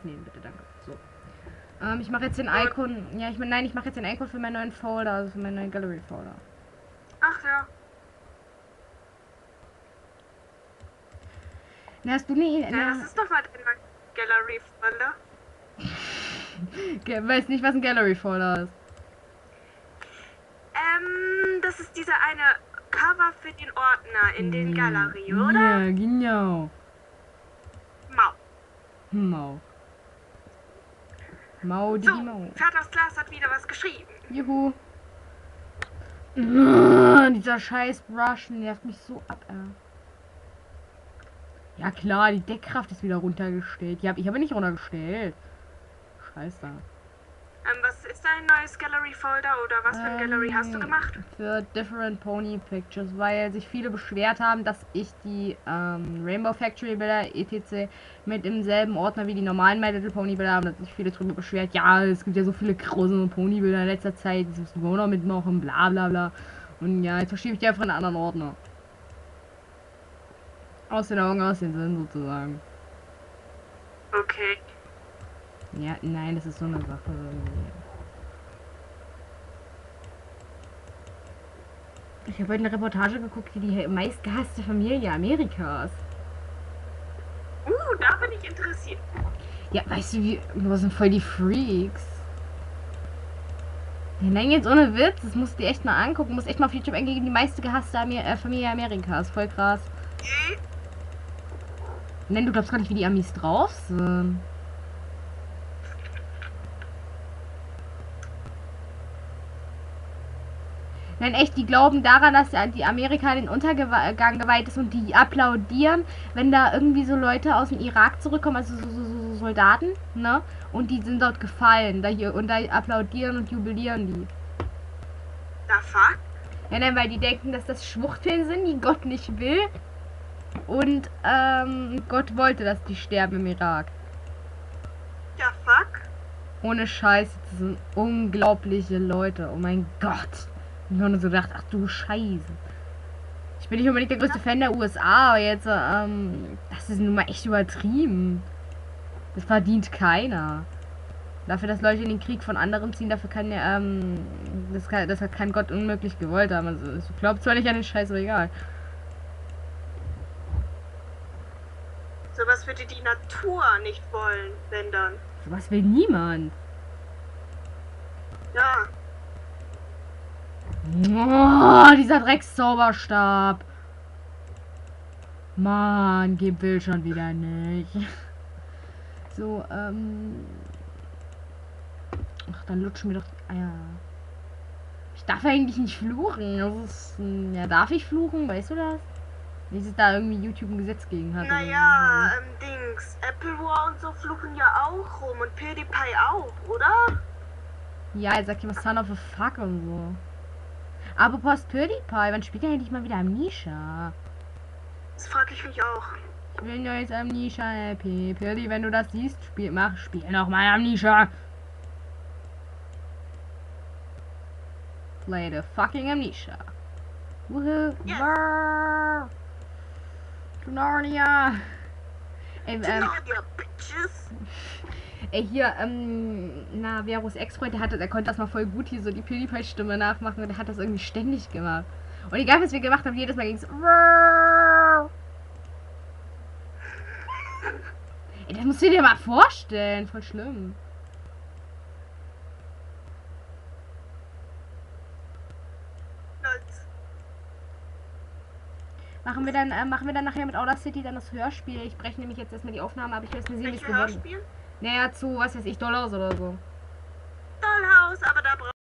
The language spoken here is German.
aufnehmen, bitte, danke. So. Ich mache jetzt den Icon. Ja, ich mache jetzt den Icon für meinen neuen Folder, also für meinen neuen Gallery-Folder. Ach ja. Na, hast du nie. Ja, das ist doch mal dein Gallery-Folder. Weiß nicht, was ein Gallery-Folder ist. Das ist dieser eine Cover für den Ordner in den Galerie, oder? Ja, genau. Mau. Mau, die So, Mau. Vaters Glas hat wieder was geschrieben. Juhu. Dieser scheiß Brush nervt mich so ab, Ja klar, die Deckkraft ist wieder runtergestellt. Ich habe nicht runtergestellt. Scheiße. Was ist dein neues Gallery-Folder oder was für ein Gallery hast du gemacht? Für Different Pony Pictures, weil sich viele beschwert haben, dass ich die Rainbow Factory Bilder etc. mit im selben Ordner wie die normalen My Little Pony Bilder haben. Da sich viele drüber beschwert. Ja, es gibt ja so viele grausame Pony Bilder in letzter Zeit. Das müssen wir auch noch mitmachen, bla bla bla. Und ja, jetzt verschiebe ich die einfach in einen anderen Ordner. Aus den Augen, aus den Sinn sozusagen. Okay. Ja, nein, das ist so eine Sache irgendwie. Ich habe heute eine Reportage geguckt, wie die meistgehasste Familie Amerikas. Da bin ich interessiert. Ja, weißt du, was sind voll die Freaks? Ja, nein, jetzt ohne Witz, das musst du dir echt mal angucken. Du musst echt mal auf YouTube eingeben, die meiste gehasste Familie Amerikas. Voll krass. Nein, du glaubst gar nicht, wie die Amis drauf sind. Nein, echt, die glauben daran, dass die Amerika in den Untergang geweiht ist und die applaudieren, wenn da irgendwie so Leute aus dem Irak zurückkommen, also so Soldaten, ne? Und die sind dort gefallen, und da applaudieren und jubilieren die. Da fuck? Ja, nein, weil die denken, dass das Schwuchteln sind, die Gott nicht will. Und, Gott wollte, dass die sterben im Irak. Ja, fuck? Ohne Scheiß, das sind unglaubliche Leute, oh mein Gott. Ich habe nur so gedacht, ach du Scheiße. Ich bin nicht unbedingt der größte Fan der USA, aber jetzt, das ist nun mal echt übertrieben. Das verdient keiner. Dafür, dass Leute in den Krieg von anderen ziehen, dafür kann ja, das hat kein Gott unmöglich gewollt haben. Also, ich glaube zwar nicht an den Scheiß, aber egal. Sowas würde die Natur nicht wollen, wenn dann. Sowas will niemand. Ja. Oh, dieser Dreckszauberstab. Mann, will schon wieder nicht. So, ach, dann lutschen wir doch die Eier. Ich darf eigentlich nicht fluchen. Das ist, ja, darf ich fluchen? Weißt du das? Wie es da irgendwie YouTube ein Gesetz gegen hat. Naja, Dings. Apple War und so fluchen ja auch rum und PewDiePie auch, oder? Ja, er sagt immer Son of a Fuck und so. Aber Post PewDiePie, wann spielt er endlich mal wieder Amnesia? Das frage ich mich auch. Ich will neues Amnesia, PewDiePie, wenn du das siehst, spiel noch mal Amnesia. Play the fucking Amnesia. Woohoo! Yes. Narnia! Ey, Narnia, bitches! Ey, hier, Verus Ex-Freund, der konnte das mal voll gut hier so die PewDiePie-Stimme nachmachen und der hat das irgendwie ständig gemacht. Und egal, was wir gemacht haben, jedes Mal ging es. Ey, das musst du dir mal vorstellen, voll schlimm. Machen wir dann nachher mit Audacity dann das Hörspiel. Ich breche nämlich jetzt erstmal die Aufnahme, aber ich will es mir sehen, wie es geworden ist. Naja, zu, was weiß ich, Dollars oder so. Dollhaus, aber da braucht